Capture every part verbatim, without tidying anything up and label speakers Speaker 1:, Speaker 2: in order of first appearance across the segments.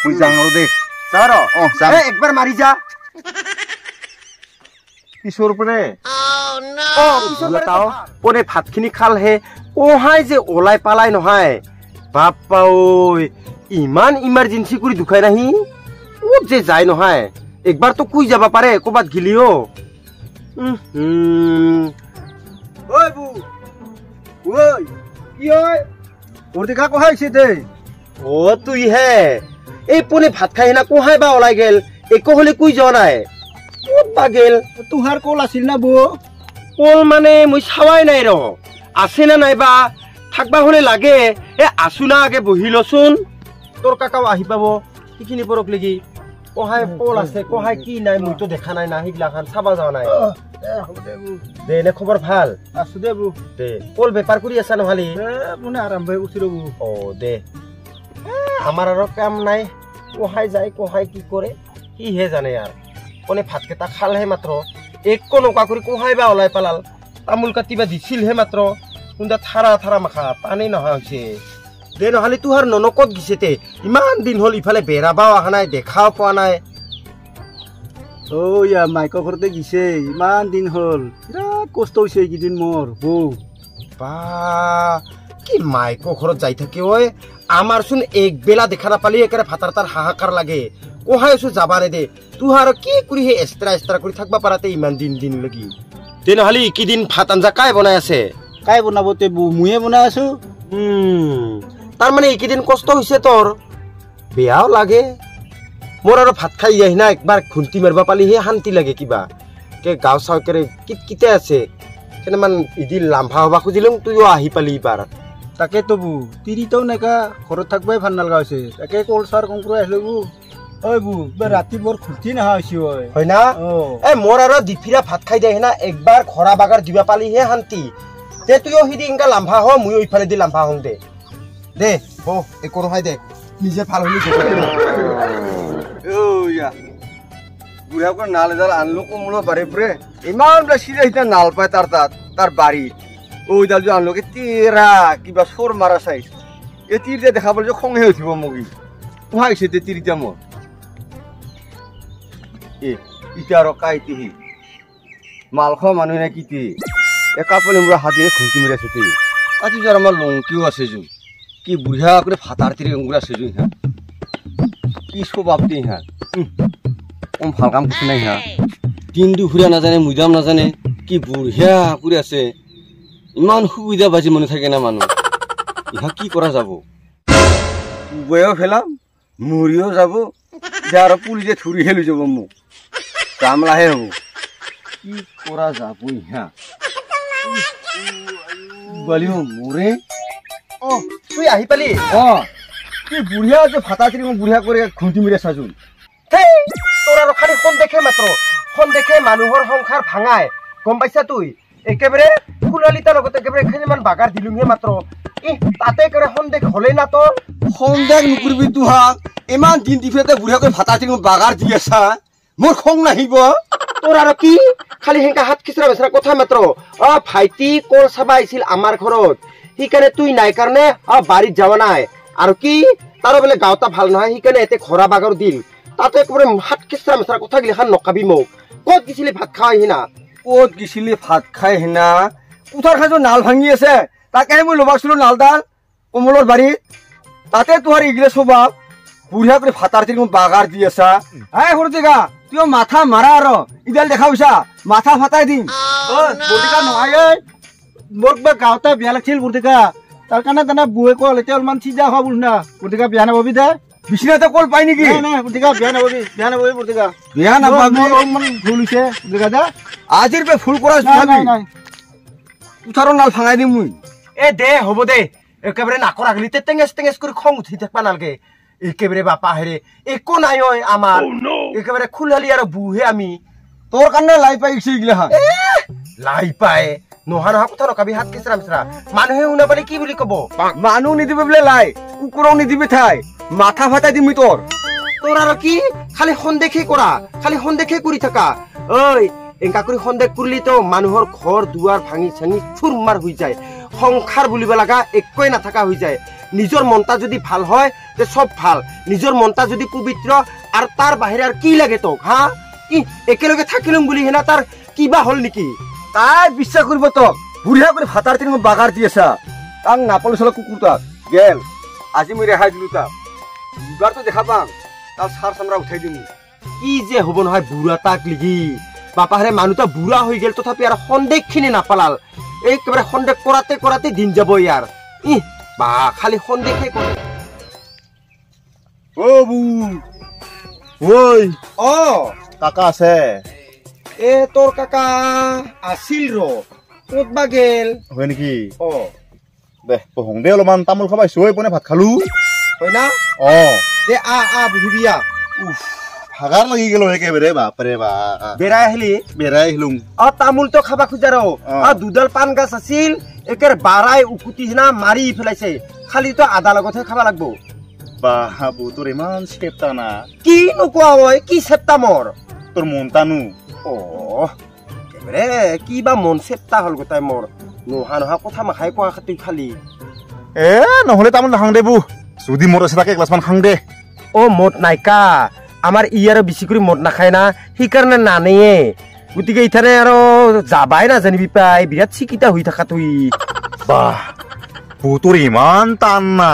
Speaker 1: মই যাং আৰু দে যা ৰ অ যা এ একবাৰ মাৰি যা পিছৰ পৰে অ পিছৰ পৰে তাও পৰে ভাতখিনি খালহে ওহাই যে ওলাই পালাই নহয় বাপ্পা ঐ ইমান ইমাৰ্জেন্সি কৰি দুখাই নাহি ক'ত যে যায় নহয় একবাৰ তো কুই যাব পাৰে ক'বাত গিলিও ঐ বু ঐ কি হয় ওরদিকা কোহাই ছে দে ও তুই হে এই পনে ভাত খাই না কোহাই বা ওলাই গেল একো হলে কুই যাও নাই ক'ত বা গেল তুহার কল আছিল না বু কল মানে মই চাৱাই নাই ৰ আছে না নাইবা থাকবা হলে লাগে এ আছু না আগে বহিলচোন তোর কাকাও আহি পাব কিখিনি পৰক লাগি কোহাই কল আছে কোহাই কি নাই মই তো দেখা নাই না হিগলাখান চাবা যাও নাই দে নে খবৰ ভাল আছো দে বু দে কল বেপাৰ কৰি আছা নহলি মনে আৰাম ভাই উঠি ৰবু অ দে আমাৰ আৰু কাম নাই কোহাই যায় কোহাই কি কৰে কি হে জানে यार কোনে ভাতকেটা খালহে মাত্ৰ একো নকা কৰি কোহাই বা ওলাই পালাল তামুল কাটিবা দিছিল হে মাত্ৰ কুন্দা থাৰা থাৰা মাখা পানী নহা হৈছে দে নহলি তুহাৰ ননকত গিছেতে ইমান দিন হল ইফালে বেৰাবাও আহা নাই দেখাও পোৱা নাই ও ইয়া মাইকৰ ঘৰতে গিছে ইমান দিন হল বিৰাট কষ্ট হৈছে এইকেইদিন মোৰ বৌ বা কি মাইকৰ ঘৰত যাই থাকে ঐ আমাৰ চোন এক বেলা দেখা নাপালি একেৰে ভাতাৰ তাৰ হাহাকাৰ লাগে কোহাইছো যাবা নে দে তুহাৰ কি কৰি হে এক্সট্ৰা এক্সট্ৰা কৰি থাকবা পাৰাতে ইমান দিন দিন লাগি দে নহলি কিদিন ভাত আঞ্জা কাই বনাই আছে কাই বনাব তে মুয়ে বনাই আছো হুম তাৰ মানে এইকেদিন কষ্ট হৈছে তোৰ বেয়াও লাগে মোর আর ভাত খাই যাই না একবার খুন্তি মারবা পালি হে শান্তি লাগে কিবা কে গাঁও চাউকেৰে কিত কিতে আছে কেনে মান ইদি লাম্ভা হবা খুজিলং তুইও আহি পালি এবাৰ তাকে তো বু তিৰিটাও নেকা ঘৰত থাকবাই ভাল নালগা হৈছে তাকে কল সাৰ কংক্ৰ আহিলো বু ঐ বু ৰাতি বৰ খুন্তি নহা হৈছে ঐ হয় না এ মোর আর দিফিরা ভাত খাই যাই না একবার খৰা বাগাৰ দিবা পালি হে শান্তি তে তুইও হিদি ইনকা লাম্ভা হ মুইও ইফালে দি লাম্ভা হং দে দে হ একো নহয় দে নিজে ভাল হলি ওয়া বুঢ়া করে নাল এডাল আনলো কমলো বারে পরে ইমান বেশি এটা নাল পায় তার তার তার বাড়ি ওই ডাল যে আনলোকে তেরা কিবা সর মারা চাইছ এ তীরতে দেখা বলে যে খঙে উঠিব মগি উহা গেছে তে তীরটা মোর এ ইটা আর কাইতিহি মালখ মানুহ না কিতি এ কাপলে মুরা হাতিয়ে খুঁটি মেরে আছে তে আজি যার আমার লঙ্কিও আছে জু কি বুঢ়া করে ফাতার তীরে গঙ্গুরা আছে জু হ্যাঁ কি স্বভাব দি হ্যাঁ কম ভাল কাম কিছু নাই হ্যাঁ দিন দুপুরিয়া নাজানে মুজাম নাজানে কি বুঢ়িয়া করে আছে ইমান সুবিধা বাজি মনে থাকে না মানুষ ইহা কি করা যাব বয়েও ফেলাম মরিও যাব যার পুলিশে ছুরি হেলি যাব মোক কামলাহে হব কি করা যাব ইহা বলিও মোরে ও তুই আহি পালি অ কি বুঢ়িয়া যে ফাটা তিৰি বুঢ়িয়া করে খুঁটি মেরে সাজুন তোর আর খালি খন দেখে মাত্র খন দেখে মানুহৰ সংসার ভাঙাই গম পাইছা তুই একেবারে ফুলালিতাৰ লগতে একেবারে এখানেমান বাগাৰ দিলুহে মাত্র ই তাতে করে খন দেখ হলে না তোর খন দেখ নকৰিবি তুহা ইমান দিন দিফেতে বুঢ়িয়া করে ফাটা তিৰি বাগাৰ দি আছা মোর খং নাহিব তোর আর কি খালি হেঙ্কা হাত খিচৰা বেচৰা কথা মাত্র অ ভাইটি কল চাবা আহিছিল আমাৰ ঘৰত সেইকাৰণে তুই নাই কাৰণে অ বাড়িত যাওয়া নাই আর কি তার বেলে গাঁওটা ভাল নহয় সেইকাৰণে এতে খরা বাগার দিল তাতে একবারে হাত খিচৰা মেচৰা কথা গিলা খান নকাবি মোক কত গিছিলি ভাত খাই হিনা কত গিছিলি ভাত খাই হিনা কুঠাৰ খাজো নাল ভাঙি আছে তাকে মই লবাছিলো নালডাল কমলৰ বাড়িত তাতে তোহাৰ ইগলে স্বভাৱ বুঢ়িয়া করে ফাটার তিৰি বাগার দি আছা এই হৰতিকা তুই মাথা মাৰা আর ইডাল দেখা পাইছা মাথা ফাটাই দিম ও বটিকা নহয় মোক বা গাঁওটা বিয়া লাগছিল বটিকা তার কারণে তানা বুয়ে কল এটা অলমান সিজা হওয়া বল না বটিকা বিয়া নাববি দে বিছনাতে কল পাই নেকি না বটিকা বিয়া নাববি বিয়া নাববি বটিকা বিয়া নাববি অলমান ভুল হৈছে বটিকা দা আজিৰ পে ফুল কৰা নাই নাই উঠাৰ নাল ভাঙাই দিম মুই এ দে হ'ব দে একেবাৰে নাকৰ আগলিতে টেঙেছ টেঙেছ কৰি খং উঠি থাকবা নালগে একেবাৰে বাপা হেৰে একো নাই ঐ আমাৰ একেবাৰে খুলালি আৰু বুহে আমি তোৰ কাৰণে লাই পাই গিছে ইগলা লাই পাই নহা নহা কথা নকাবি হাত কেচৰা মেচৰা মানুহে শুনা পালে কি বুলি কব মানুহ নিদিবি বোলে লাই কুকুৰও নিদিবি ঠাই মাথা ফাটাই দিমি তোৰ তোৰ আৰু কি খালি সন্দেহে কৰা খালি সন্দেহে কৰি থাকা ঐ এংকা কৰি সন্দেহ কৰিলি তো মানুহৰ ঘৰ দুৱাৰ ভাঙি চাঙি চুৰমাৰ হৈ যায় সংসাৰ বুলিব লগা একোৱে নাথাকা হৈ যায় নিজৰ মনটা যদি ভাল হয় তে সব ভাল নিজৰ মনটা যদি পবিত্ৰ আৰু তাৰ বাহিৰে আৰু কি লাগে তোক হা ই একেলগে থাকিলম বুলি হেনা তাৰ কিবা হল নেকি তাই বিশ্বাস কৰিব তোক বুঢ়া কৰি ভাতাৰ তিন বাগাৰ দি আছা তাক নাপালো চলা কুকুৰটা গেল আজি মই ৰেহাই দিলো তাক এবাৰতো দেখা পাম তাৰ সাৰ চামৰা উঠাই দিম কি যে হ'ব নহয় বুঢ়া তাক লিগি বাপাহাৰে মানুহটা বুঢ়া হৈ গেল তথাপি আৰু সন্দেহখিনি নাপালাল একেবাৰে সন্দেহ কৰাতে কৰাতে দিন যাব ইয়াৰ ই বা খালি সন্দেহে কৰে ও বু ওই অ কাকা আছে এ তোৰ কাকা আছিল ৰ ক'ত বা গেল হয় নেকি অ দে পহং দে অলপমান তামোল খাবাইছো এই পনে ভাত খালো হয় না অ দে আ আ বুহিবিয়া উফ ভাগাৰ লাগি গেল একেবাৰে বাপৰে বা বেৰাই আহিলি বেৰাই আহিলো অ তামোল তো খাবা খুজা ৰ অ দুডাল পান গাছ আছিল একেৰ বাৰাই উকুতি না মাৰি ফেলাইছে খালি তো আদা লগতহে খাবা লাগবো বাবু তোৰ ইমান চেপ্তা না কি নোকোৱা হয় কি চেপ্তা মোৰ তোৰ মনটানো অ একেবাৰে কি বা মন চেপ্তা হল গোটাই মোৰ নোহা নোহা কথা মাখাই কোৱা খাতি খালি এ নহলে তামোল নাখাং দে বু যদি মদ আছে তাকে এগিলাচমান খাং দে অ মদ নাইকা আমাৰ ই আৰু বেছি কৰি মদ নাখায় না সেইকাৰণে নানেয়ে গতিকে ইথানে আৰু যাবাই নাজানিবি পাই বিৰাট চিকিতা হৈ থাকা তুই বাহ তোৰ ইমান টান না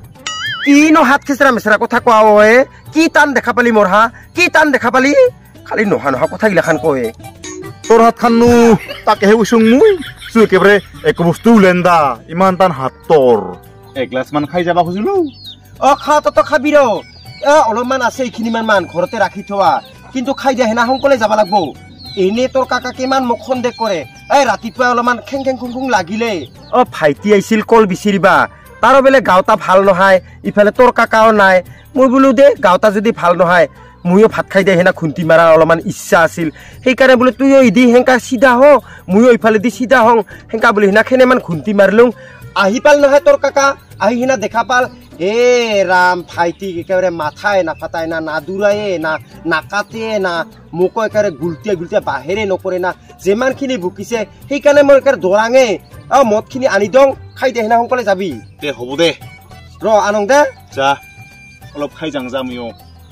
Speaker 1: কিনো হাত খেচৰা মেচৰা কথা কোৱা ঐ কি টান দেখা পালি মোৰ হা কি টান দেখা পালি খালি নহা নহা কথা গিলাখান কয় তোৰ হাত খানো তাকেহে উচুং মুই চু একেবাৰে একো বস্তু উলেন্দা ইমান টান হাত তোৰ এগিলাচ মান খাই যাবা খুজিলো অ খা তত খাবি ৰ এ অলপমান আছে এইখিনিমান মান ঘৰতে ৰাখি থোৱা কিন্তু খাই দিয়া হেনা সোনকালে যাব লাগব এনে তোৰ কাকা কিমান মোক সন্দেহ কৰে এই ৰাতিপুৱা অলপমান খেং খেং খুং খুং লাগিলে অ ভাইটি আহিছিল কল বিচাৰিবা তাৰো বেলে গাঁওটা ভাল নহয় ইফালে তোৰ কাকাও নাই মই বোলো দে গাঁওটা যদি ভাল নহয় ময়ো ভাত খাই দিয়ে হেনা খুন্তি মাৰা অলপমান ইচ্ছা আছিল সেইকাৰণে বোলে তুইও ইদি হেংকা চিধা হ ময়ো ইফালে দি চিধা হং হেংকা বুলি হেনা খেনেমান খুন্তি মাৰিলো আহি পাল নহয় তোৰ কাকা আহি হেনা দেখা পাল এ ৰাম ভাইটি একেবাৰে মাথাই নাফাতাই না নাদুৰায়ে না নাকাটে না মোকো একেবাৰে গুলটিয়া গুলটিয়া বাহিৰে নকৰে না যিমানখিনি ভুকিছে সেইকাৰণে মই একেবাৰে দৰাঙে অ মদখিনি আনি দং খাই দে হেনা সোনকালে যাবি দে হ'ব দে ৰ আনং দে যা অলপ খাই যাং যা ময়ো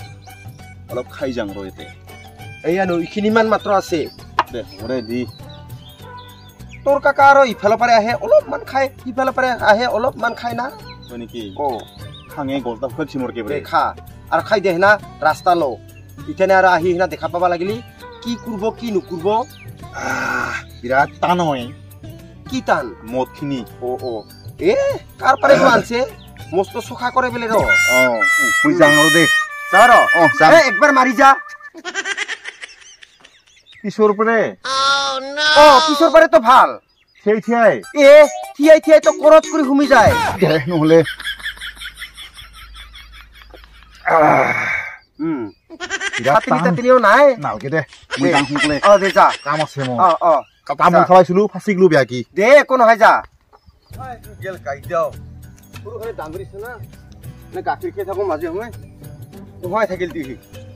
Speaker 1: অলপ খাই যাং ৰ এতে এইয়ানো এইখিনিমান মাত্ৰ আছে দে হ'ব দি তোৰ কাকা আৰু ইফালৰ পাৰে আহে অলপমান খাই ইফালৰ পাৰে আহে অলপমান খাই না হয় নেকি অ খাঙে গলটা খুৱাইছি মোৰ কেবৰে খা আৰু খাই দে হেনা ৰাস্তা ল ইথানে আৰু আহি হেনা দেখা পাবা লাগিলি কি কৰিব কি নকৰিব বিৰাট টান হয় কি টান মদখিনি অ অ এ কাৰ পাৰে আনছে মস্ত চোখা কৰে বেলে ৰ অ মই যাং আৰু দে যা ৰ অ যা একবাৰ মাৰি যা কিশোৰ পাৰে অ কিশোৰ পাৰে তো ভাল সেই থিয়াই এ থিয়াই থিয়াই তো কৰত কৰি ঘুমি যায় দে নহলে হুম হাতি তিনিও নাই নালকে দে মই যাং সোনকালে অ দে যা কাম আছে মোৰ অ অ কাম খাইছিলো ফাঁচি গলো বিয়া কি দে একো নহয় যা গেল কাই যাও পুরো ঘরে দাম করিস না না গাখীৰ খেয়ে থাকো মাঝে সময় হয় থাকিল তুই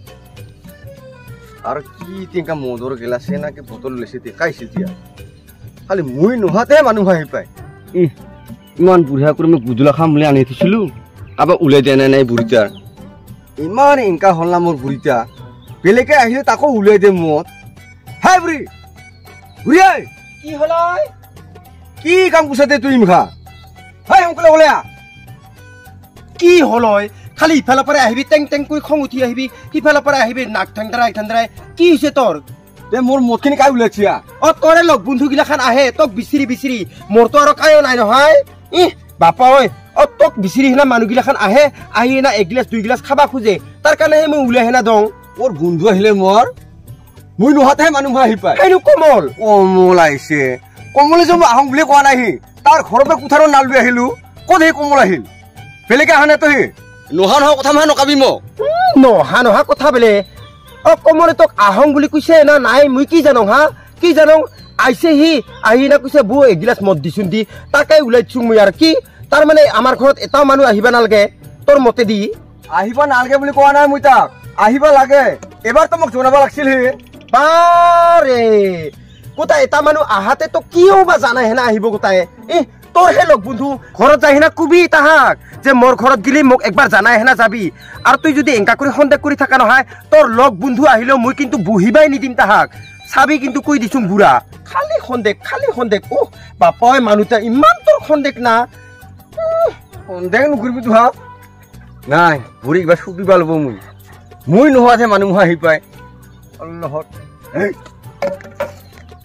Speaker 1: আর কি তিনকা মদর গেলাছে নাকি বোতল লেছে দেখাইছিল তিয়া খালি মুই নোহাতে মানুহ আহি পায় ইমান বুঢ়া কৰি মই গুদুলা খাম বুলি আনি থৈছিলো কাৰোবাক ওলাই দিয়া নাই নাই বুঢ়ীটাৰ ইমান ইনকা হল না মোৰ বুঢ়ীটা বেলেগে আহিলে তাকো ওলাই দে মদ হাই বুঢ়ী বুঢ়ী কি হল কি কাম কুছা দে তুই মুখা হাই সোনকালে ওলাই আহ কি হল খালি ইফালৰ পৰা আহিবি টেং টেং কৰি খং উঠি আহিবি সিফালৰ পৰা আহিবি নাক ঠাণ্ডাই ঠাণ্ডাই কি হৈছে তোৰ তে মোৰ মদখিনি কাই ওলাইছিয়া অ তোৰে লগ বন্ধু গিলাখান আহে তোক বিচিৰি বিচিৰি মোৰতো আৰু কায়ো নাই নহয় ই বাপা ঐ অ তোক বিচিৰি হেনা মানুহ গিলাখান আহে আহি হেনা এক গিলাচ দুই গিলাচ খাবা খোজে তাৰ কাৰণেহে মই ওলাই হেনা দং মোৰ বন্ধু আহিলে মোৰ মই নোহাতেহে মানুহ আহি পায় এইটো কমল কমল আহিছে কমলে যে মই আহোঁ বুলি কোৱা নাহি তাৰ ঘৰৰ পৰা কোঠাৰৰ নাল লৈ আহিলো ক'ত সেই কমল আহিল বেলেগে আহা নাই তই নহা নহা কথা মানে নকাবি মোক নহা নহা কথা বোলে অ কমলে তোক আহং বুলি কৈছে না নাই মই কি জানো হা কি জানো আইছে সি আহি না কৈছে বৌ এগিলাচ মদ দিছোন দি তাকে ওলাইছো মই আৰু কি তাৰ মানে আমাৰ ঘৰত এটাও মানুহ আহিবা নালাগে তোৰ মতে দি আহিব নালাগে বুলি কোৱা নাই মই তাক আহিব লাগে এবাৰ তো মোক জনাব লাগিছিল হে বাৰে গোটাই এটা মানুহ আহাতে তো কিয় বা জানাই হেনা আহিব গোটাই এ তোৰ হে লগ বন্ধু ঘৰত যাই হেনা কবি তাহাক যে মোৰ ঘৰত গিলি মোক একবাৰ জানাই হেনা যাবি আৰু তুই যদি এংকা কৰি সন্দেহ কৰি থাকা নহয় তোৰ লগ বন্ধু আহিলেও মই কিন্তু বহিবাই নিদিম তাহাক চাবি কিন্তু কৈ দিছো বুঢ়া খালি সন্দেহ খালি সন্দেহ ও বাপাই মানুহটা ইমান তোৰ সন্দেহ না সন্দেহ নকৰিবি তো হা নাই বুঢ়ী কিবা চুকিবা ল'ব মই মই নোহোৱাতহে মানুহ আহি পায় আল্লাহত